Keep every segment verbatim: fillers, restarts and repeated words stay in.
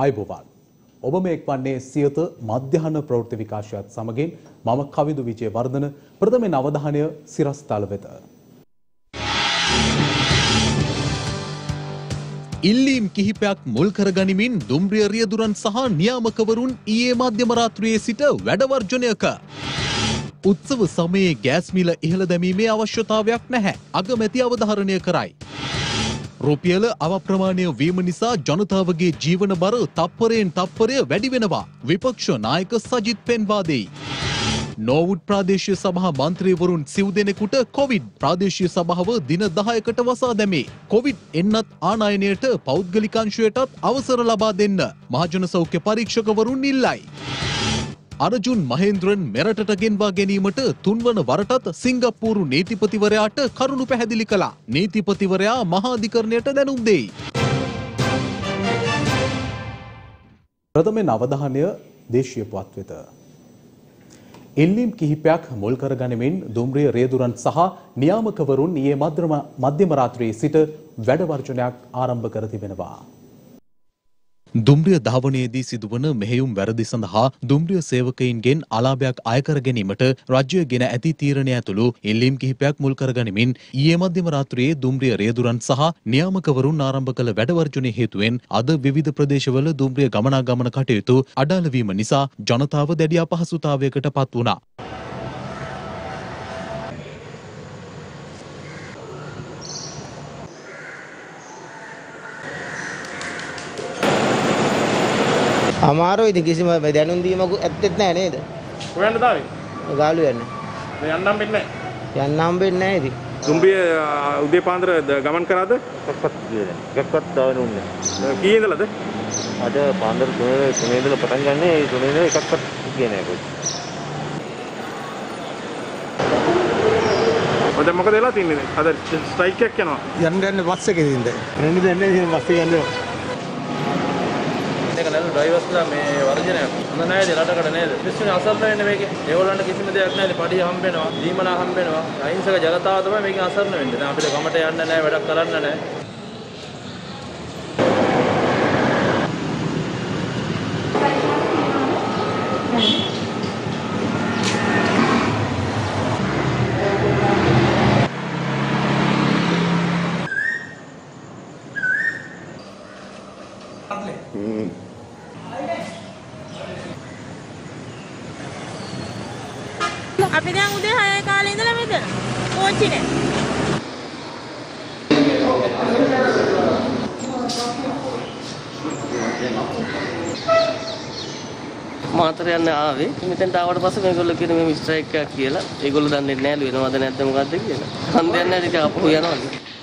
ආයුබෝවන්. ඔබ මේ එක්වන්නේ සියත මධ්‍යහන ප්‍රවෘත්ති විකාශයත් සමගින් මම කවිදු විජේවර්ධන. ප්‍රථමයෙන් අවධානය සිරස්තල වෙත. ඉල්ලීම් කිහිපයක් මුල් කරගනිමින් දුම්රිය රියදුරන් සහ නියාමකවරුන් ඊයේ මධ්‍යම රාත්‍රියේ සිට වැඩ වර්ජනයක. උත්සව සමයේ ගෑස් මිල ඉහළ දැමීමේ අවශ්‍යතාවයක් නැහැ. අගමැති අවධාරණය කරයි. රුපියල අවප්‍රමාණය වීම නිසා ජනතාවගේ ජීවන බර තප්පරයෙන් තප්පරය වැඩි වෙනවා. විපක්ෂ නායක සජිත් පෙන්වා දෙයි. නෝවුඩ් ප්‍රාදේශීය සභා මන්ත්‍රීවරුන් සිව් දෙනෙකුට කොවිඩ් ප්‍රාදේශීය සභාව දින දහයකට වසා දැමේ. කොවිඩ් එන්නත් ආනයනයට පෞද්ගලික අංශයටත් අවසර ලබා දෙන්න මහජන සෞඛ්‍ය පරීක්ෂකවරුන් ඉල්ලයි. අර්ජුන් මහේන්ද්‍රන් මෙරටට ගෙන්වා ගැනීමට තුන්වන වරටත් සිංගප්පූරු නීතිපතිවරයාට කරුණු පැහැදිලි කළා. නීතිපතිවරයා මහාධිකරණයට දැනුම් දෙයි. ප්‍රථමයෙන් අවධානය දේශීය පුවත් වෙත. ඉල්ලීම් කිහිපයක් මුල් කරගනිමින් දුම්රිය රියදුරන් සහ නියාමකවරුන් ඊයේ මධ්‍යම රාත්‍රියේ සිට වැඩ වර්ජනයක් ආරම්භ කර තිබෙනවා. දුම්රිය ධාවනයේදී සිදුවන මෙහෙයුම් වැරදි සඳහා දුම්රිය සේවකයින්ගෙන් අලාභයක් අය කර ගැනීමට රජය ගෙන ඇති තීරණය ඇතුළු ඉල්ලීම් කිහිපයක් මුල් කරගනිමින් ඊයේ මධ්‍යම රාත්‍රියේ දුම්රිය රියදුරන් සහ නියාමකවරුන් ආරම්භ කළ වැඩ වර්ජනයේ හේතුවෙන් අද විවිධ ප්‍රදේශවල දුම්රිය ගමනාගමන කටයුතු අඩාල වීම නිසා ජනතාව දැඩි අපහසුතාවයකට පත් වුණා. අමාරුයි ඉතින් කිසිම දැනුම් දීමක් ඇත්තෙත් නැහැ නේද? හොයන්න තාවේ. ගාලු යන්නේ. දැන් යන්න හම්බෙන්නේ නැහැ. යන්න හම්බෙන්නේ නැහැ ඉතින්. දුම්රිය උදේ පාන්දර ගමන් කරාද? එකක්වත් ගියේ නැහැ. එකක්වත් දාවෙන්නේ නැහැ. කී ඉඳලාද? අද පාන්දර තුනේ තුනේ ඉඳලා පටන් ගන්න ඒ තුනේ ඉඳලා එකක්වත් ගියේ නැහැ කොයි. ඔය දැන් මොකද වෙලා තින්නේ? අද ස්ට්‍රයික් එකක් යනවා. යන්න යන්න බස් එකේ ඉඳන්. රෙන්න දෙන්නේ ඉතින් බස් එකේ යන්න. මේක නේද ඩ්‍රයිවර්ස්ලා මේ වර්ජනයක්. හොඳ නැහැ නේද රටකට නේද? මිනිස්සුනේ අසරණ වෙන්නේ මේකේ. ඒගොල්ලන්ට කිසිම දෙයක් නැහැ. පඩිය හම්බෙනවා, දීමනා හම්බෙනවා. අහිංසක ජනතාව තමයි මේකෙන් අසරණ වෙන්නේ. දැන් අපිට ගමට යන්න නැහැ, වැඩක් කරන්න නැහැ. අපි දැන් උදේ හය කාලේ ඉඳලා මෙතන කෝච්චි නේ. මාතර යන්න ආවේ. මෙතෙන්ට ආවට පස්සේ මේගොල්ලෝ කියන මේ ස්ට්‍රයික් එකක් කියලා. ඒගොල්ලෝ දන්නේ නැහැ වෙනවද නැද්ද මොකද්ද කියලා. හන්දයක් නැහැ ඉතින් අපහු යනවා.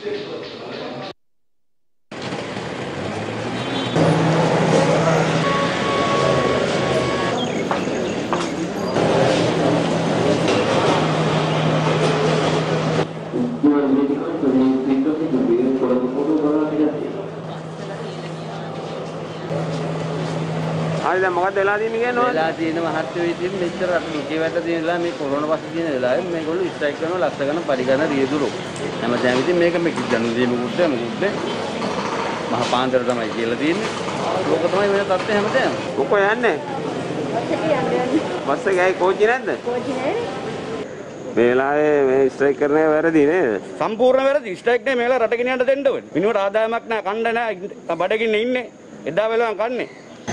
ආයි දැන් මොකක්ද වෙලා තියෙන්නේ කියන්නේ? වෙලා තියෙන මහත්යෝ ඉතින් මෙච්චර රට දුකේ වැට තියෙනලා මේ කොරෝනා පස්සේ තියෙන වෙලාවේ මේගොල්ලෝ ස්ට්‍රයික් කරනවා ලක්ෂ ගණන් පරිගණන රියදුරු. හැමදාම ඉතින් මේක මේ ජනු දීමුකුත් මොකුත් මහා පාන්දර තමයි කියලා තියෙන්නේ. ලෝක තමයි වෙන තත්ත්වය හැමදාම. කොකෝ යන්නේ? බස් එකේ කෝච්චි නැද්ද? කෝච්චි නැහැ. මේ වෙලාවේ මේ ස්ට්‍රයික් කරන්නේ වැරදි නේද? සම්පූර්ණ වැරදි. ස්ට්‍රයික් නේ මේලා රට ගෙනියන්න දෙන්න ඕනේ. මිනිවට ආදායමක් නැහැ, කන්න නැහැ, බඩගින්න ඉන්නේ. එදා වෙලාවන් කන්නේ.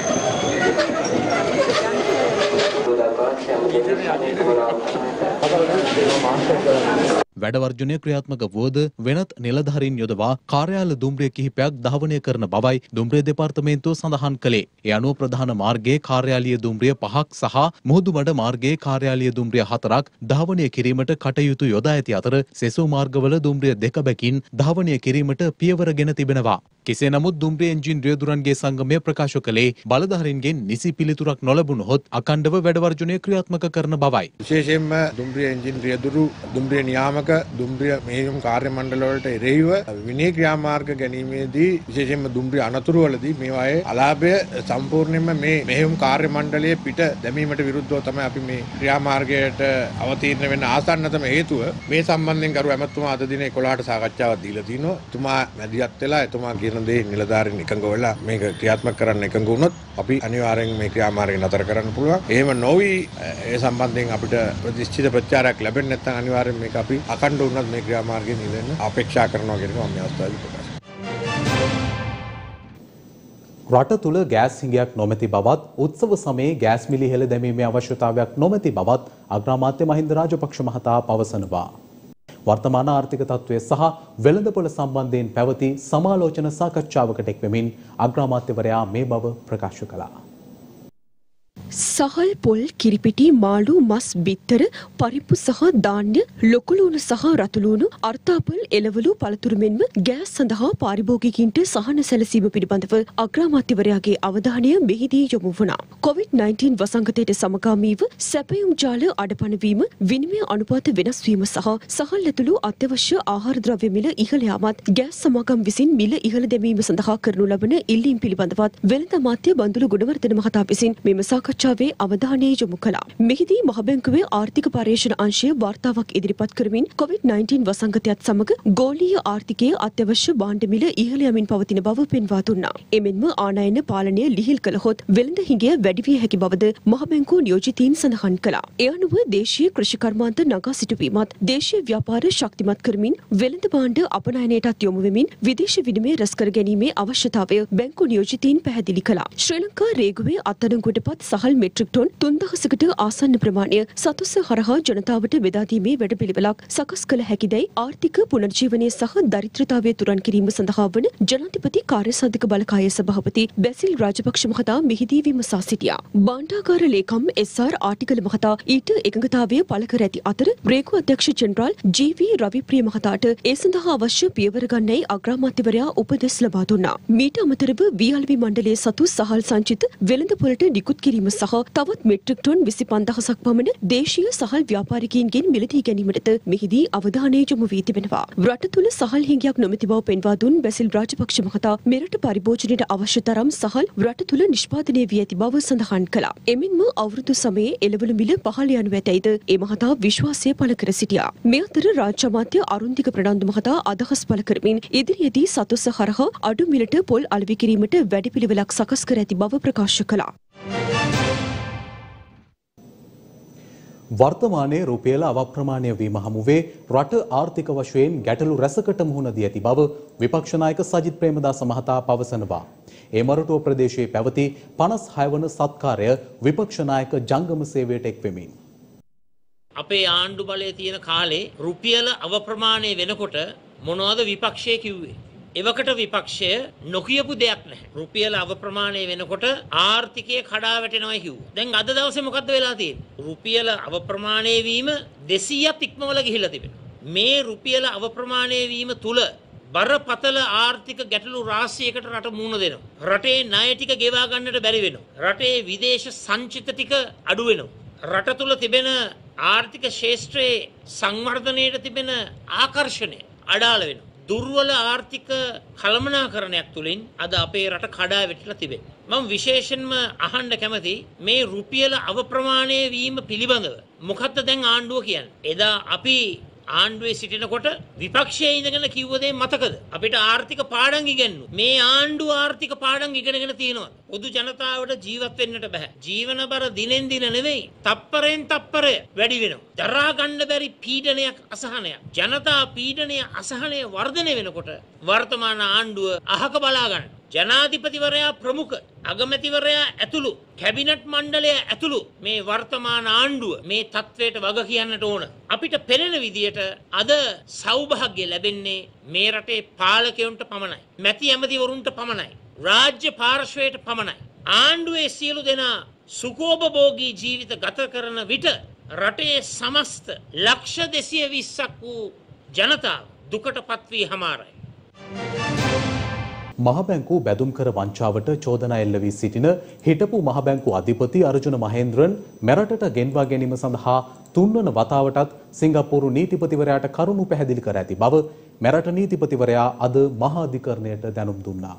වැඩ වර්ජනය ක්‍රියාත්මක වුවද වෙනත් නිලධාරීන් යොදවා කාර්යාල දුම්රිය කිහිපයක් ධාවනය කරන බවයි දුම්රිය දෙපාර්තමේන්තුව සඳහන් කළේ. ඒ අනුව ප්‍රධාන මාර්ගයේ කාර්යාලීය දුම්රිය පහක් සහ මුහුදුමඩ මාර්ගයේ කාර්යාලීය දුම්රිය හතරක් ධාවනය කිරීමට කටයුතු යොදා ඇති අතර සෙසු මාර්ගවල දුම්රිය දෙක බැකින් ධාවනය කිරීමට පියවරගෙන තිබෙනවා. කෙසේ නමුත් දුම්රිය එන්ජින් රියදුරන්ගේ සංගමය ප්‍රකාශ කළේ බලධාරීන්ගෙන් නිසි පිළිතුරක් නොලැබුණහොත් අඛණ්ඩව වැඩ වර්ජනය ක්‍රියාත්මක කරන බවයි. විශේෂයෙන්ම දුම්රිය එන්ජින් රියදුරු දුම්රිය නියාමක ශ්‍රී ලංක දුම්රිය මෙහෙයුම් කාර්ය මණ්ඩල වලට එරෙහිව විනය ක්‍රියාමාර්ග ගැනීමේදී විශේෂයෙන්ම දුම්රිය අනතුරු වලදී මේවායේ අලාභය සම්පූර්ණයෙන්ම මේ මෙහෙයුම් කාර්ය මණ්ඩලයේ පිට දැමීමට විරුද්ධව තමයි අපි මේ ක්‍රියාමාර්ගයට අවතීර්ණ වෙන්න ආසන්නතම හේතුව. මේ සම්බන්ධයෙන් කරු ඇමතුමා අද දින එකොළහට සාකච්ඡාවක් දීලා තිනවා. එතුමා මැදිහත් වෙලා එතුමා කියන දේ නිලධාරීන් එකඟ වෙලා මේක ක්‍රියාත්මක කරන්න එකඟ වුණොත් අපි අනිවාර්යෙන් මේ ක්‍රියාමාර්ගය නතර කරන්න පුළුවන්. එහෙම නොවි ඒ සම්බන්ධයෙන් අපිට ප්‍රතිෂ්ඨිත ප්‍රචාරයක් ලැබෙන්නේ නැත්නම් අනිවාර්යෙන් මේක අපි අකණ්ඩ වුණත් මේ ක්‍රියාමාර්ගය නිවෙන්න අපේක්ෂා කරනවා කියන එක මම මේ අවස්ථාවේදී ප්‍රකාශ කරනවා. රට තුල ගෑස් හිඟයක් නොමැති බවත් උත්සව සමයේ ගෑස් මිල ඉහළ දැමීමේ අවශ්‍යතාවයක් නොමැති බවත් අග්‍රාමාත්‍ය මහින්ද රාජපක්ෂ මහතා පවසනවා. වර්තමාන ආර්ථික තත්ත්වය සහ වෙළඳපොළ සම්බන්ධයෙන් පැවති සමාලෝචන සාකච්ඡාවකට එක් වෙමින් අග්‍රාමාත්‍යවරයා මේ බව ප්‍රකාශ කළා. සහල් පොල් කිරිපිටි මාළු මස් බිත්තර පරිප්පු සහ ධාන්‍ය ලොකුලූණු සහ රතුලූණු අර්ථාපල් එළවලු පළතුරු මෙන්ම ගෑස් සඳහා පාරිභෝගිකයින්ට සහන සැලසීම පිළිබඳව අග්‍රාමාත්‍යවරයාගේ අවධානය මෙහිදී යොමු වුණා. කොවිඩ් නයින්ටීන් වසංගතයට සමගාමීව සැපයුම් ජාල අඩපණ වීම, විනිමය අනුපාත වෙනස් වීම සහ සහල් ඇතුළු අත්‍යවශ්‍ය ආහාර ද්‍රව්‍ය මිල ඉහළ යාමත් ගෑස් සමාගම් විසින් මිල ඉහළ දැමීම සඳහා කරනු ලබන ඉල්ලීම් පිළිබඳවත් වෙළඳ අමාත්‍ය බන්දුල ගුණවර්ධන මහතා විසින් මෙම සාකච්ඡාවේ අවධානය යොමු කළා. මෙහිදී මහ බැංකුවේ ආර්ථික පර්යේෂණ අංශය වාර්තාවක් ඉදිරිපත් කරමින් කොවිඩ් නයින්ටීන් වසංගතයත් සමග ගෝලීය ආර්ථිකයේ අත්‍යවශ්‍ය භාණ්ඩ මිල ඉහළ යමින් පවතින බව පෙන්වා දුන්නා. එමෙන්ම ආනයන පාලනය ලිහිල් කළහොත් වෙළඳ හිඟය වැඩි විය හැකි බවද මහ බැංකුව නියෝජිතයින් සඳහන් කළා. ඒ අනුව දේශීය කෘෂි කර්මාන්ත නගා සිටුවීමත් දේශීය ව්‍යාපාර ශක්තිමත් කරමින් වෙළඳ භාණ්ඩ අපනයනයටත් යොමු වෙමින් විදේශ විනිමය රැස් කර ගැනීමේ අවශ්‍යතාවය බැංකු නියෝජිතයින් පැහැදිලි කළා. ශ්‍රී ලංකා රේගුවේ අත්අඩංගුවට පත් සහල් මෙට්‍රික් ටොන් තුන්දහසකට ආසන්න ප්‍රමාණය සතුස්ස හරහා ජනතාවට බෙදා දීමේ වැඩපිළිවෙලක් සකස් කළ හැකිදැයි ආර්ථික පුනර්ජීවනය සහ දරිද්‍රතාවය තුරන් කිරීම සඳහා වන ජනාධිපති කාර්යසාධක බලකායේ සභාපති බැසිල් රාජපක්ෂ මහතා මෙහිදී විමසා සිටියා. භාණ්ඩාගාර ලේකම් එස් ආර් ආටිකල මහතා ඊට එකඟතාවය පළ කර ඇති අතර රේගු අධ්‍යක්ෂ ජෙනරාල් ජී වී රවිප්‍රිය මහතාට ඒ සඳහා අවශ්‍ය පියවර ගන්නයි අග්‍රාමාත්‍යවරයා උපදෙස් ලබා දුන්නා. මීට අමතරව වීඅල්වි මණ්ඩලයේ සතු සහල් සංචිත වෙළඳපොළට නිකුත් කිරීම සහ තවත් මෙට්‍රික් ටොන් විසි පන්දහසක් පමණ දේශීය සහල් ව්‍යාපාරිකයින්ගෙන් මිලදී ගැනීමටද මෙහිදී අවධානය යොමු වී තිබෙනවා. රට තුළ සහල් හිඟයක් නොමැති බව පෙන්වා දුන් බැසිල් රාජපක්ෂ මහතා මෙරට පරිභෝජනයට අවශ්‍ය තරම් සහල් රට තුළ නිෂ්පාදනය වී ඇති බව සඳහන් කළා. එමෙන්ම අවුරුදු සමයේ එළවලු මිල පහළ යනු ඇතැයිද ඒ මහතා විශ්වාසය පළ කර සිටියා. මේ අතර රාජ්‍ය අමාත්‍ය අරුන්දික ප්‍රනන්දු මහතා අදහස් පළ කරමින් ඉදිරියේදී සතුස්ස හරහා අඩු මිලට පොල් අලෙවි කිරීමට වැඩපිළිවෙලක් සකස් කර ඇති බව ප්‍රකාශ කළා. වර්තමානයේ රුපියල අවප්‍රමාණය වීම හමුවේ රට ආර්ථික වශයෙන් ගැටලු රැසකට මුහුණ දී ඇති බව විපක්ෂ නායක සජිත් ප්‍රේමදාස මහතා පවසනවා. ඒ මොරටුව ප්‍රදේශයේ පැවති පනස් හය වන සත්කාරය විපක්ෂ නායක ජංගම සේවයට එක් වෙමින්. අපේ ආණ්ඩු බලයේ තියෙන කාලේ රුපියල අවප්‍රමාණය වෙනකොට මොනවද විපක්ෂය කිව්වේ? එවකට විපක්ෂය නොකියපු දෙයක් නැහැ. රුපියල අවප්‍රමාණය වෙනකොට ආර්ථිකය කඩා වැටෙනවා කිව්වා. දැන් අද දවසේ මොකද්ද වෙලා තියෙන්නේ? රුපියල අවප්‍රමාණය වීම දෙසීයක් ඉක්මවල ගිහිල්ලා තිබෙනවා. මේ රුපියල අවප්‍රමාණය වීම තුල බරපතල ආර්ථික ගැටලු රාශියකට රට මුහුණ දෙනවා. රටේ ණය ටික ගෙවා ගන්නට බැරි වෙනවා. රටේ විදේශ සංචිත ටික අඩු වෙනවා. රට තුල තිබෙන ආර්ථික ශේෂ්ත්‍රයේ සංවර්ධනයට තිබෙන ආකර්ෂණය අඩාල වෙනවා. දුර්වල ආර්ථික කළමනාකරණයක් තුළින් අද අපේ රට කඩා වැටිලා තිබෙනවා. මම විශේෂයෙන්ම අහන්න කැමති මේ රුපියල අවප්‍රමාණය වීම පිළිබඳව මොකක්ද දැන් ආණ්ඩුව කියන්නේ? එදා අපි ආණ්ඩුවේ සිටිනකොට විපක්ෂයේ ඉඳගෙන කිව්ව දේ මතකද? අපිට ආර්ථික පාඩම් ඉගෙනුවා. මේ ආණ්ඩුව ආර්ථික පාඩම් ඉගෙනගෙන තියෙනවා. පොදු ජනතාවට ජීවත් වෙන්නට බෑ. ජීවන බර දිනෙන් දින නෙවෙයි, තප්පරෙන් තප්පරය වැඩි වෙනවා. දරා ගන්න බැරි පීඩනයක්, අසහනයක්. ජනතා පීඩනය, අසහනය වර්ධනය වෙනකොට වර්තමාන ආණ්ඩුව අහක බලා ගන්න. ජනාධිපතිවරයා ප්‍රමුඛ අගමැතිවරයා ඇතුළු කැබිනට් මණ්ඩලය ඇතුළු මේ වර්තමාන ආණ්ඩුව මේ තත්වයට වග කියන්නට ඕන. අපිට පෙනෙන විදියට අද සෞභාග්‍ය ලැබෙන්නේ මේ රටේ පාලකයන්ට පමණයි. මැති ඇමතිවරුන්ට පමණයි. රාජ්‍ය පාර්ශ්වයට පමණයි. ආණ්ඩුවේ සියලු දෙනා සුඛෝපභෝගී ජීවිත ගත කරන විට රටේ සමස්ත ලක්ෂ දෙසිය විස්සක් වූ ජනතාව දුකටපත් වී හමාරයි. මහ බැංකු බැදුම් කර වංචාවට චෝදනා එල්ල වී සිටින හිටපු මහ බැංකු අධිපති අර්ජුන මහේන්ද්‍රන් මෙරටට ගෙන්වා ගැනීම සඳහා තුන්වන වතාවටත් සිංගප්පූරු නීතිපතිවරයාට කරුණු පැහැදිලි කර ඇති බව මෙරට නීතිපතිවරයා අද මහා අධිකරණයට දැනුම් දුන්නා.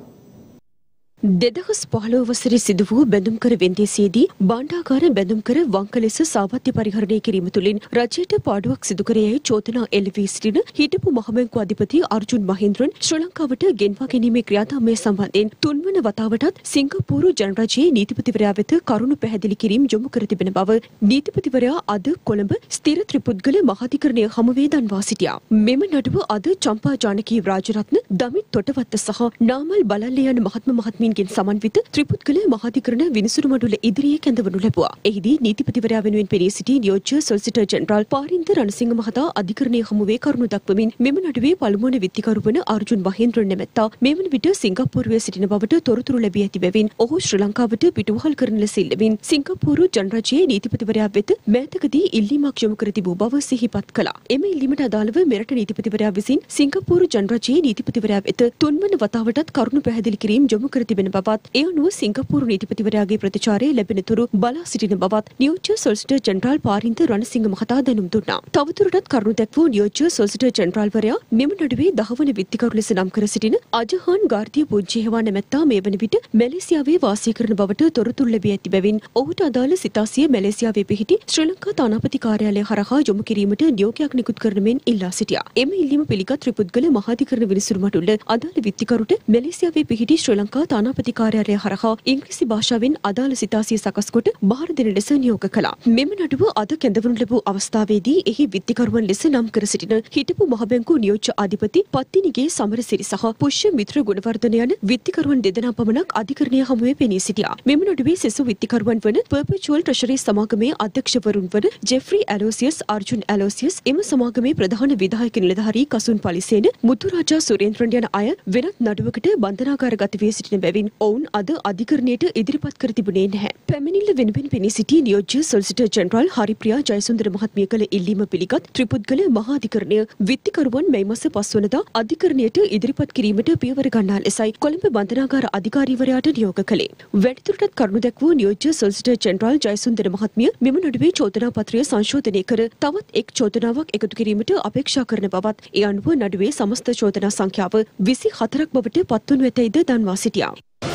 දෙදහස් පහළොව වසරේ සිදු වූ බැඳුම්කර වෙන්දේසියේදී භාණ්ඩාගාර බැඳුම්කර වංක ලෙස සාවත්‍ය පරිහරණය කිරීම තුළින් රජයට පාඩුවක් සිදු කර යයි චෝදනා එල්ල වී සිටින හිටපු මහබැංකු අධිපති අර්ජුන් මහේන්ද්‍රන් ශ්‍රී ලංකාවට ගෙන්වා ගැනීමේ ක්‍රියාදාමය සම්බන්ධයෙන් තුන්වන වතාවටත් සිංගප්පූරු ජනරජයේ නීතිපතිවරයා වෙත කරුණු පැහැදිලි කිරීම යොමු කර තිබෙන බව නීතිපතිවරයා අද කොළඹ ස්ථිර ත්‍රිපුද්ගල මහාධිකරණය හමුවේ දන්වා සිටියා. මෙම නඩුව අද චම්පා ජානකී රාජරත්න, දමිත් තොටවත්ත සහ නාමල් බලල්ල යන මහත්ම මහත්මීන් ගෙන් සමන්විත ත්‍රිපුද්ගල මහාධිකරණ විනිසුරු මඩුල ඉදිරියේ කැඳවනු ලැබුවා. එහිදී නීතිපතිවරයා වෙනුවෙන් පෙනී සිටි නියෝජ්‍ය සොලිසිටර් ජෙනරාල් පාරින්ද රණසිංහ මහතා අධිකරණයේ හමුවේ කරුණු දක්වමින් මෙම නඩුවේ පළමුවන විත්තිකරු වන අර්ජුන් මහේන්ද්‍රන් නැමැත්තා මේ වන විට සිංගප්පූරුවේ සිටින බවට තොරතුරු ලැබී ඇති බැවින් ඔහු ශ්‍රී ලංකාවට පිටුවහල් කරන ලෙස ඉල්ලමින් සිංගප්පූරු ජනරජයේ නීතිපතිවරයා වෙත මෑතකදී ඉල්ලීමක් යොමු කර තිබූ බව සිහිපත් කළා. එම ඉල්ලීමට අදාළව මෙරට නීතිපතිවරයා විසින් සිංගප්පූරු ජනරජයේ නීතිපතිවරයා වෙත තුන්වන වතාවටත් කරුණු පැහැදිලි කිරීම යොමු කර තිබෙන බවත් ඒ අනුව සිංගප්පූරු නීතිපතිවරයාගේ ප්‍රතිචාරය ලැබෙන තුරු බලා සිටින බවත් නියෝජ්‍ය සොලිසිටර් ජෙනරාල් පාරින්ද රණසිංහ මහතා දැනුම් දුන්නා. තවදුරටත් කරුණු දැක්වූ නියෝජ්‍ය සොලිසිටර් ජෙනරාල්වරයා මෙම නඩුවේ දහවන විත්තිකරු ලෙස නම් කර සිටින අජහාන් ගාර්දිය පුංචිහෙවා නැමැත්තා මේ වන විට මැලේසියාවේ වාසය කරන බවට තොරතුරු ලැබී ඇති බැවින් ඔහුට අදාළ සිතාසිය මැලේසියාවේ පිහිටි ශ්‍රී ලංකා තානාපති කාර්යාලය හරහා යොමු කිරීමට නියෝගයක් නිකුත් කරන මෙන් ඉල්ලා සිටියා. එම ඉල්ලීම පිළිගත් ත්‍රිපුද්ගල මහාධිකරණ විනිසුරු මඩුල්ල අදාළ විත්තිකරුට මැලේසියාවේ පිහිටි ශ්‍රී ලංකා තානාපති කාර්යාලය හරහා ඉංග්‍රීසි භාෂාවෙන් අදාළ සිතාසිය සකස් කොට බාර දෙන ලෙස නියෝග කළා. මෙම නඩුව අද කැඳවනු ලැබූ අවස්ථාවේදී එහි විත්තිකරුවන් ලෙස නම් කර සිටින හිටපු මහබැංකු නියෝජ්‍ය අධිපති පත්තිනිගේ සමරසිරි සහ පුෂ්‍ය මිත්‍ර ගුණවර්ධන යන විත්තිකරුවන් දෙදෙනා පමණක් අධිකරණය හමුවේ පෙනී සිටියා. මෙම නඩුවේ සෙසු විත්තිකරුවන් වන පර්පචුවල් ට්‍රෙෂරි සමාගමේ අධ්‍යක්ෂවරුන් වන ජෙෆ්රි ඇලෝසියස්, අර්ජුන් ඇලෝසියස්, එම සමාගමේ ප්‍රධාන විධායක නිලධාරී කසුන් පලිසේන, මුතුරාජා සුරේන්ද්‍රන් යන අය වෙනත් නඩුවකට බන්ධනාගාරගත වී සිටින බැවින් ඔවුන් අද අධිකරණයට ඉදිරිපත් කර තිබුණේ නැහැ. පැමිණිල්ල වෙනුවෙන් පෙනී සිටි නියෝජ්‍ය සොලිසිටර් ජෙනරාල් හරිප්‍රියා ජයසුන්දර මහත්මිය කළ ඉල්ලීම පිළිගත් ත්‍රිපුද්ගල මහාධිකරණය විත්තිකරුවන් මේ මාස පස් වනදා අධිකරණයට ඉදිරිපත් කිරීමට පියවර ගන්නා ලෙසයි කොළඹ බන්ධනාගාර අධිකාරීවරයාට නියෝග කළේ. වැඩිදුරටත් කරුණු දැක්වූ නියෝජ්‍ය සොලිසිටර් ජෙනරාල් ජයසුන්දර මහත්මිය මෙම නඩුවේ චෝදනා පත්‍රය සංශෝධනය කර තවත් එක් චෝදනාවක් එකතු කිරීමට අපේක්ෂා කරන බවත් ඒ අනුව නඩුවේ සමස්ත චෝදනා සංඛ්‍යාව විසි හතරක් බවට පත්වනු ඇතැයිද දන්වා සිටියා.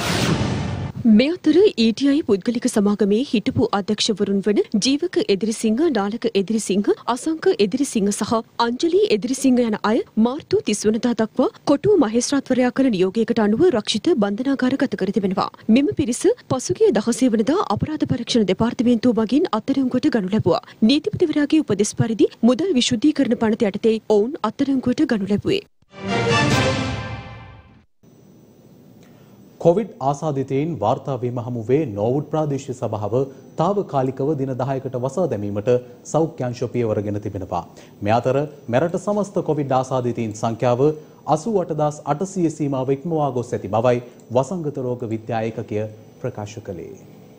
මේ අතර ඊ ටී අයි පුද්ගලික සමාගමේ හිටපු අධ්‍යක්ෂවරුන් වන ජීවක එදිරිසිංහ, නාලක එදිරිසිංහ, අසංක එදිරිසිංහ සහ අංජලි එදිරිසිංහ යන අය මාර්තු තිස් වනදා දක්වා කොටුව මහේස්ත්‍රාත්වරයා කළ නියෝගයකට අනුව රක්ෂිත බන්ධනාගාරගත කර තිබෙනවා. මෙම පිරිස පසුගිය දහසේ වනදා අපරාධ පරීක්ෂණ දෙපාර්තමේන්තුව මගින් අත්අඩංගුවට ගනු ලැබුවා. නීතිපතිවරයාගේ උපදෙස් පරිදි මුදල් විශුද්ධීකරණ පනත යටතේ ඔවුන් අත්අඩංගුවට ගනු ලැබුවේ. කොවිඩ් ආසාදිතයින් වාර්තා වීම හමුවේ නෝවුඩ් ප්‍රාදේශීය සභාව තාවකාලිකව දින දහයකට වසා දැමීමට සෞඛ්‍යාංශ පියවරගෙන තිබෙනවා. මේ අතර මෙරට සමස්ත කොවිඩ් ආසාදිතයින් සංඛ්‍යාව අසූ අට හදාස් අටසිය සීමාව ඉක්මවා ගොස් ඇති බවයි වසංගත රෝග විද්‍යා ඒකකය ප්‍රකාශ කළේ.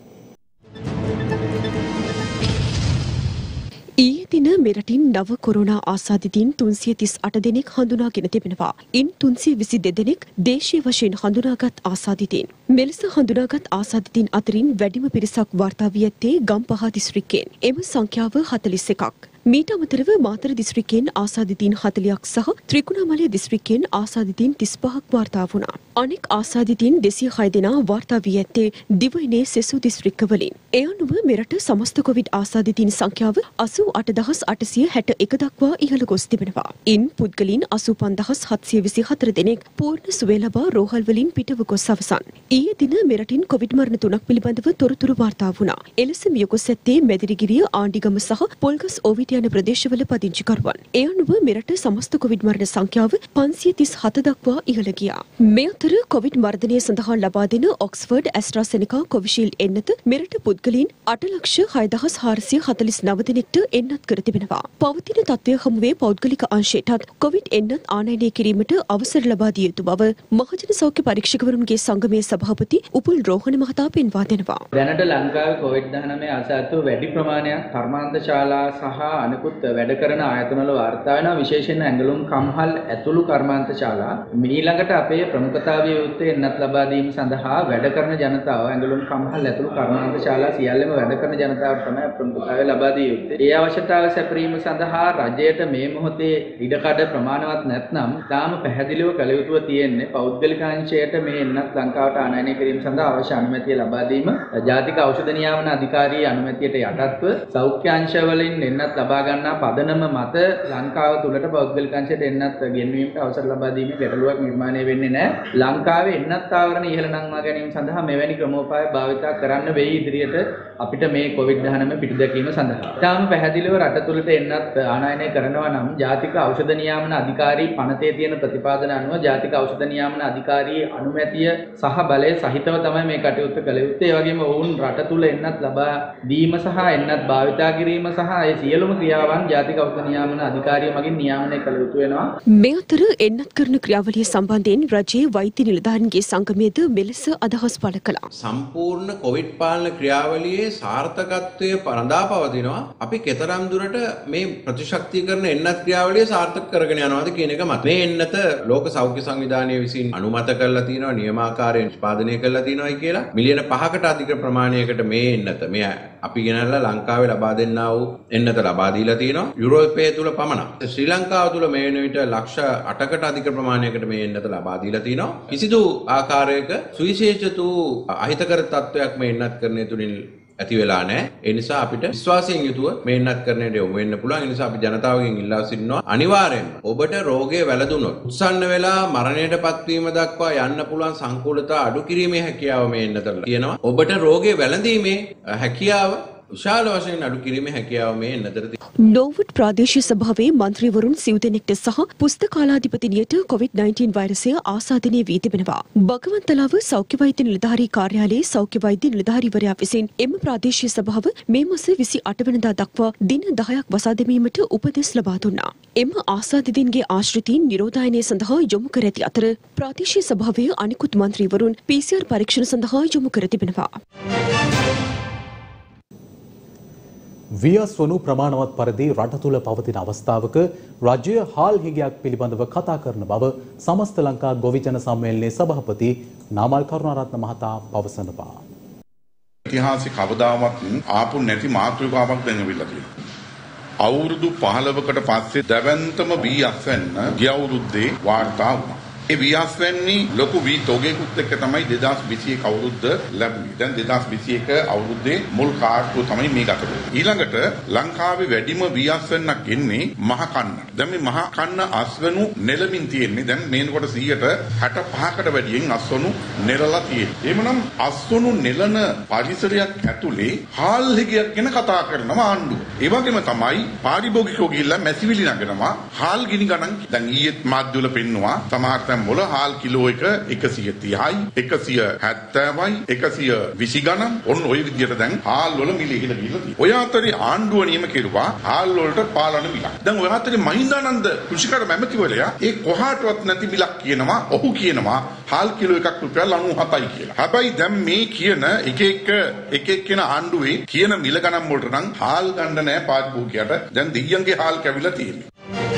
ඊයේ දින මෙරටින් නව කොරෝනා ආසාදිතයින් තුන්සිය තිස් අට දෙනෙක් හඳුනාගෙන තිබෙනවා. ඉන් තුන්සිය විසි දෙක දෙනෙක් දේශීය වශයෙන් හඳුනාගත් ආසාදිතයින්. මෙලෙස හඳුනාගත් ආසාදිතයින් අතරින් වැඩිම පිරිසක් වාර්තා වී ඇත්තේ ගම්පහ දිස්ත්‍රික්කයෙන්. එම සංඛ්‍යාව හතළිස් එකක්. මීට අමතරව මාතර දිස්ත්‍රික්කයෙන් ආසාදිතයින් හතළියක් සහ ත්‍රිකුණාමලය දිස්ත්‍රික්කයෙන් ආසාදිතයින් තිස් පහක් වාර්තා වුණා. අනෙක් ආසාදිතයින් දෙසිය හය දෙනා වාර්තා වී ඇත්තේ දිවයිනේ සෙසු දිස්ත්‍රික්කවලින්. ඒ අනුව මෙරට සමස්ත කොවිඩ් ආසාදිතයින් සංඛ්‍යාව අසූ අට දහස් අටසිය හැට එක දක්වා ඉහළ ගොස් තිබෙනවා. ඉන් පුද්ගලයන් අසූ පන්දහස් හත්සිය විසි හතර දෙනෙක් පූර්ණ සුවය ලබා රෝහල් වලින් පිටව ගොස් අවසන්. ඊයේ දින මෙරටින් කොවිඩ් මරණ තුනක් පිළිබඳව තොරතුරු වාර්තා වුණා. එලෙස මිය ගොස් ඇත්තේ මැදිරිගිරිය, ආණ්ඩිගම සහ පොල්ගස් ඕවිට යන ප්‍රදේශවල පදිංචිකරුවන්. ඒ අනුව මෙරට සමස්ත කොවිඩ් මරණ සංඛ්‍යාව පන්සිය තිස් හත දක්වා ඉහළ ගියා. මේ අතර කොවිඩ් මර්ධනය සඳහා ලබා දෙන ඔක්ස්ෆර්ඩ් ඇස්ට්‍රාසෙනිකා කොවිෂීල්ඩ් එන්නත මෙරට පුද්ගලයන් අට ලක්ෂ හය දහස් හාරසිය හතළිස් නව දෙනෙක්ට එන්නත් කර තිබෙනවා. පවතින තත්ත්වය හමුවේ පෞද්ගලික අංශයටත් කොවිඩ් එන්නත් ආනයනය කිරීමට අවසර ලබා දිය යුතු බව මහජන සෞඛ්‍ය පරීක්ෂකවරුන්ගේ සංගමේ සභාපති උපුල් රෝහණ මහතා පෙන්වා දෙනවා. දැනට ලංකාවේ කොවිඩ් දහනවය අසාතු වැඩි ප්‍රමාණයක් කර්මාන්ත ශාලා සහ අනිකුත් වැඩ කරන ආයතනවල වාර්තා වෙනවා විශේෂයෙන් ඇඟලුම් කම්හල් ඇතුළු කර්මාන්ත ශාලා ඊළඟට අපේ ප්‍රමුඛතාවය යුත්තේ එන්නත් ලබා දීම සඳහා වැඩ කරන ජනතාව ඇඟලුම් කම්හල් ඇතුළු කර්මාන්ත ශාලා සියල්ලම වැඩ කරන ජනතාවට තමයි ප්‍රමුඛතාවය ලබා දිය යුත්තේ. ඒ අවශ්‍යතාව සැපරීම සඳහා රජයට මේ මොහොතේ ඉඩකඩ ප්‍රමාණවත් නැත්නම් තාම පැහැදිලිව කළ යුතුව තියෙන්නේ පෞද්ගලික අංශයට මේ එන්නත් ලංකාවට ආනයනය කිරීම සඳහා අවශ්‍ය අනුමැතිය ලබා දීම ජාතික ඖෂධ නියාමන අධිකාරියේ අනුමැතියට යටත්ව සෞඛ්‍ය අංශවලින් එන්නත් ලබා ගන්නා පදනම මත ලංකාව තුළට පෞද්ගලික අංශයට එන්නත් ගෙන්වීමට අවසර ලබා දීමේ ගැටලුවක් නිර්මාණය වෙන්නේ නැහැ. ලංකාවේ එන්නත් ආවරණ ඉහළ නංවා ගැනීම සඳහා මෙවැනි ක්‍රමෝපාය භාවිතා කරන්න වෙයි ඉදිරියට අපිට මේ කොවිඩ් දහනව පිටුදැකීම සඳහා. තාම පැහැදිලිව රට තුළට එන්නත් ආනයනය කරනවා නම් ජාතික ඖෂධ නියාමන අධිකාරියේ පනතේ තියෙන ප්‍රතිපාදන අනුව ජාතික ඖෂධ නියාමන අධිකාරියේ අනුමැතිය සහ බලය සහිතව තමයි මේ කටයුත්ත කළ යුත්තේ. ඒ වගේම ඔවුන් රට තුළ එන්නත් ලබා දීම සහ එන්නත් භාවිතා කිරීම සහ ඒ සියලුම ක්‍රියාවන් ජාතික ඖෂධ නියාමන අධිකාරිය මගින් නියාමනය කළ යුතු වෙනවා. මේ අතර එන්නත් කරන ක්‍රියාවලිය සම්බන්ධයෙන් රජයේ වෛද්‍ය නිලධාරීන්ගේ සංගමයේද මෙලෙස අදහස් පළ කළා. සම්පූර්ණ කොවිඩ් පාලන ක්‍රියාවලියේ සාර්ථකත්වය පරදා පවතිනවා. අපි කෙතරම් දුරට මේ ප්‍රතිශක්තිකරණ එන්නත් ක්‍රියාවලිය සාර්ථක කරගෙන යනවාද කියන එක මත. මේ එන්නත ලෝක සෞඛ්‍ය සංවිධානය විසින් අනුමත කරලා තියෙනවා, නියමාකාරයෙන් නිෂ්පාදනය කරලා තියෙනවායි කියලා. මිලියන පහකට අධික ප්‍රමාණයකට මේ එන්නත මේ අපි ගෙනල්ලා ලංකාවේ ලබා දෙන්නා වූ එන්නත ලබා දීලා තියෙනවා. යුරෝපයේ තුල පමණක්. ශ්‍රී ලංකාව තුල මේ වෙන විට ලක්ෂ අටකට අධික ප්‍රමාණයකට මේ එන්නත ලබා දීලා තියෙනවා. කිසිදු ආකාරයක සුවිශේෂිත වූ අහිතකර තත්වයක් මේ එන්නත් කරණය තුලින් ඇති වෙලා නැහැ. ඒ නිසා අපිට විශ්වාසයෙන් යුතුව මේ එන්නත් කරණයට යොමු වෙන්න පුළුවන්. ඒ නිසා අපි ජනතාවගෙන් ඉල්ලා සිටිනවා අනිවාර්යෙන්ම ඔබට රෝගය වැළඳුනොත් උත්සන්න වෙලා මරණයට පත්වීම දක්වා යන්න පුළුවන් සංකූලතා අඩු කිරීමේ හැකියාව මේ එන්නතට තියෙනවා. ඔබට රෝගය වැළඳීමේ හැකියාව විශාල වශයෙන් අඩු කිරීමේ හැකියාව මේ එන්නතට තියෙනවා. නෝවුඩ් ප්‍රාදේශීය සභාවේ මන්ත්‍රීවරුන් සිව් දෙනෙක්ට සහ පුස්තකාලාධිපතිනියට කොවිඩ් නයින්ටීන් වෛරසය ආසාදනය වී තිබෙනවා. බගවන්තලාව සෞඛ්‍ය වෛද්‍ය නිලධාරී කාර්යාලයේ සෞඛ්‍ය වෛද්‍ය නිලධාරීවරයා විසින් එම ප්‍රාදේශීය සභාව මේ මාස විසි අට වෙනිදා දක්වා දින දහයක් වසා දැමීමට උපදෙස් ලබා දුන්නා. එම ආසාදිතින්ගේ ආශ්‍රිතීන් නිරෝධායනය සඳහා යොමු කර ඇති අතර ප්‍රාදේශීය සභාවේ අනිකුත් මන්ත්‍රීවරුන් පී සී ආර් පරීක්ෂණ සඳහා යොමු කර තිබෙනවා. වියස් වනු ප්‍රමාණවත් පරිදි රට තුළ පවතින අවස්ථාවක රජය හාල් හිගයක් පිළිබඳව කතා කරන බව සමස්ත ලංකා ගොවි ජන සම්මේලනයේ සභාපති නාමල් කරුණාරත්න මහතා පවසනවා. ඉතිහාසයේ කවදාවත් ආපු නැති මාතෘකාවක් දැන් ඇවිල්ලා තියෙනවා. අවුරුදු පහළොවකට පස්සේ දැවැන්තම වියස් වෙන්න ගිය අවුරුද්දේ වාර්තා වුණා. ඒ වියස් වෙන්නේ ලොකු වී තෝගයකට එක්ක තමයි දෙදාස් විසි එක අවුරුද්ද ලැබුණේ. දැන් දෙදාස් විසි එක අවුරුද්දේ මුල් කාර්යය තමයි මේ ගත වෙන්නේ. ඊළඟට ලංකාවේ වැඩිම වියස් වෙන්නක් එන්නේ මහ කන්න. දැන් මේ මහ කන්න අස්වනු නෙලමින් තියෙන්නේ. දැන් මේනකොට සීයට හැට පහකට වැඩියෙන් අස්වනු නෙලලා තියෙන්නේ. එhmenan අස්වනු නෙලන පරිසරයක් ඇතුලේ හාල් හිගයක් ගැන කතා කරනවා ආණ්ඩුව. ඒ වගේම තමයි පාරිභෝගිකයෝ ගිහිල්ලා මැසිවිලි නගනවා. හාල් ගිනි ගණන් දැන් ඊයේත් මාධ්‍යවල පෙන්නවා. සමහර මොල හාල් කිලෝ එක එකසිය තිහයි එකසිය හැත්තෑවයි එකසිය විසි ගණන් ඔන්න ඔය විදියට දැන් හාල් වල මිල ඉහළ ගිහිල්ලා තියෙනවා. ඔය අතරේ ආණ්ඩුව නියම කෙරුවා හාල් වලට පාලන මිලක්. දැන් ඔය අතරේ මහින්දානන්ද කෘෂිකර මැමතිවරයා ඒ කොහාටවත් නැති මිලක් කියනවා. ඔහු කියනවා හාල් කිලෝ එකක් රුපියල් අනූහතයි කියලා. හැබැයි දැන් මේ කියන එක එක එක එක කියන ආණ්ඩුවේ කියන මිල ගණන් වලට නම් හාල් ගන්න නැහැ පාරිභෝගිකයට. දැන් දෙයියන්ගේ හාල් කැවිලා තියෙනවා.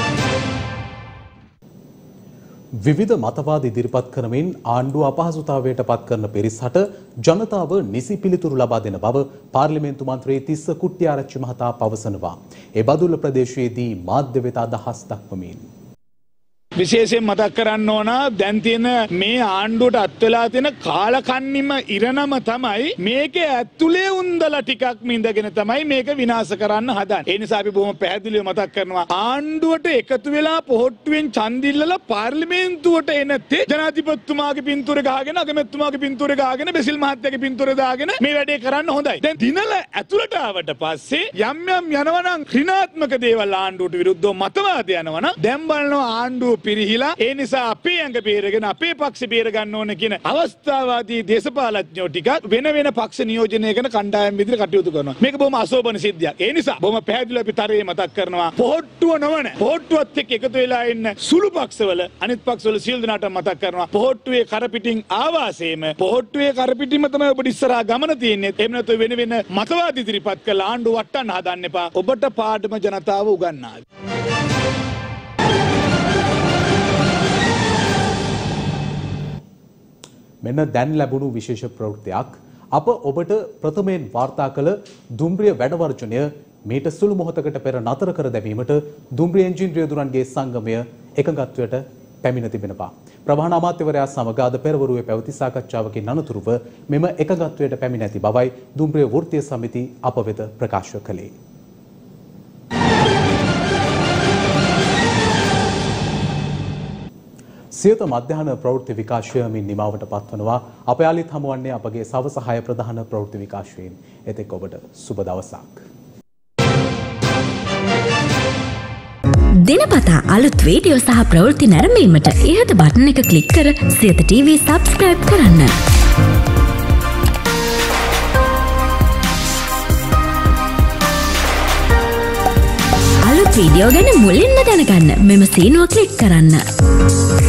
විවිධ මතවාද ඉදිරිපත් කරමින් ආණ්ඩුව අපහසුතාවයට පත් කරන පිරිසට ජනතාව නිසි පිළිතුරු ලබා දෙන බව පාර්ලිමේන්තු මන්ත්‍රී තිස්ස කුට්ටිආරච්චි මහතා පවසනවා. ඒ බදුල්ල ප්‍රදේශයේදී මාධ්‍ය වෙත අදහස් දක්වමින් විශේෂයෙන් මතක් කරන්න ඕන දැන් තියෙන මේ ආණ්ඩුවට අත් වෙලා තියෙන කාලකන්නිම ඉරණම තමයි මේකේ ඇතුලේ උන්දලා ටිකක් මින්දගෙන තමයි මේක විනාශ කරන්න හදන්නේ. ඒ නිසා අපි බොහොම පැහැදිලිව මතක් කරනවා ආණ්ඩුවට එකතු වෙලා පොහොට්ටුවෙන් ඡන්දිල්ලලා පාර්ලිමේන්තුවට එනතේ ජනාධිපතිතුමාගේ පින්තූරය ගහගෙන අගමැතිතුමාගේ පින්තූරය ගහගෙන බෙසිල් මහත්තයාගේ පින්තූරය දාගෙන මේ වැඩේ කරන්න හොඳයි. දැන් දිනල ඇතුලට ආවට පස්සේ යම් යම් යනවනම් ඍණාත්මක දේවල් ආණ්ඩුවට විරුද්ධව මතවාද යනවනම් දැන් බලනවා ආණ්ඩුව පිරිහිලා ඒ නිසා අපේ ඇඟ බේරගෙන අපේ පක්ෂ බේර ගන්න ඕන කියන අවස්ථාවාදී දේශපාලඥයෝ ටිකක් වෙන වෙන පක්ෂ නියෝජනය කරන කණ්ඩායම් විදිහට කටයුතු කරනවා. මේක බොහොම අශෝභන සිද්ධියක්. ඒ නිසා බොහොම පැහැදිලිව අපි තරයේ මතක් කරනවා පොහොට්ටුව නොවන පොහොට්ටුවත් එක්ක එකතු වෙලා ඉන්න සුළු පක්ෂවල අනිත් පක්ෂවල සියලු දෙනාට මතක් කරනවා පොහොට්ටුවේ කරපිටින් ආවාසයේම පොහොට්ටුවේ කරපිටින්ම තමයි ඔබට ඉස්සරහා ගමන තියෙන්නේ. එහෙම නැත්නම් වෙන වෙන මතවාද ඉදිරිපත් කරලා ආණ්ඩුව වටන්න හදන්න එපා. ඔබට පාඩම ජනතාව උගන්වා. මෙන්න දැන් ලැබුණු විශේෂ ප්‍රවෘත්තියක්. අප ඔබට ප්‍රථමයෙන් වාර්තා කළ දුම්රිය වැඩවර්ජනය මීට සුළු මොහොතකට පෙර නතර කර දැමීමට දුම්රිය එන්ජින් රියදුරන්ගේ සංගමය එකඟත්වයට පැමිණ තිබෙනවා. ප්‍රවාහන අමාත්‍යවරයා සමග අද පෙරවරුවේ පැවති සාකච්ඡාවකින් අනතුරුව මෙම එකඟත්වයට පැමිණ ඇති බවයි දුම්රිය වෘත්තීය සමිති අප වෙත ප්‍රකාශ කළේ. සියත මධ්‍යහන ප්‍රවෘත්ති විකාශය මින් නිමාවට පත්වනවා. අප යාලිත් හමුවන්නේ අපගේ සවස හය ප්‍රධාන ප්‍රවෘත්ති විකාශයෙන්. එතෙක් ඔබට සුබ දවසක්. දිනපතා අලුත් වීඩියෝ සහ ප්‍රවෘත්ති නැරඹීමට ඉහත බටන් එක ක්ලික් කර සියත ටීවී සබ්ස්ක්‍රයිබ් කරන්න. අලුත් වීඩියෝ ගැන මුලින්ම දැනගන්න මෙම සීනුව ක්ලික් කරන්න.